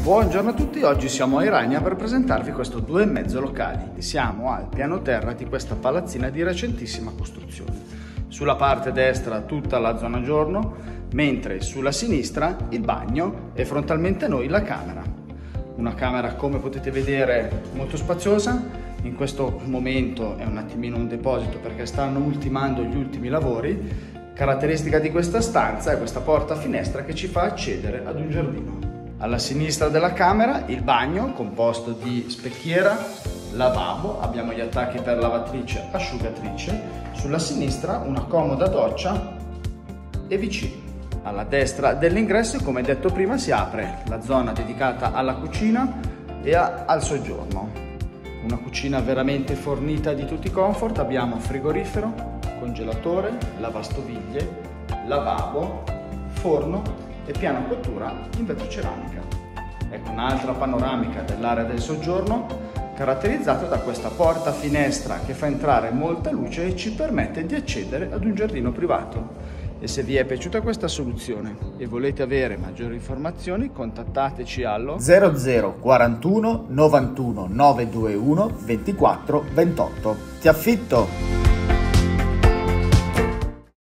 Buongiorno a tutti, oggi siamo a Irania per presentarvi questo 2,5 locali. Siamo al piano terra di questa palazzina di recentissima costruzione. Sulla parte destra tutta la zona giorno, mentre sulla sinistra il bagno e frontalmente a noi la camera. Una camera, come potete vedere, molto spaziosa. In questo momento è un attimino un deposito perché stanno ultimando gli ultimi lavori. Caratteristica di questa stanza è questa porta finestra che ci fa accedere ad un giardino. Alla sinistra della camera il bagno composto di specchiera, lavabo, abbiamo gli attacchi per lavatrice, asciugatrice, sulla sinistra una comoda doccia e WC. Alla destra dell'ingresso, come detto prima, si apre la zona dedicata alla cucina e al soggiorno. Una cucina veramente fornita di tutti i comfort, abbiamo frigorifero, congelatore, lavastoviglie, lavabo, forno e piano cottura in vetroceramica. Ecco un'altra panoramica dell'area del soggiorno caratterizzata da questa porta finestra che fa entrare molta luce e ci permette di accedere ad un giardino privato. E se vi è piaciuta questa soluzione e volete avere maggiori informazioni, contattateci allo 0041 91 921 24 28. Ti affitto!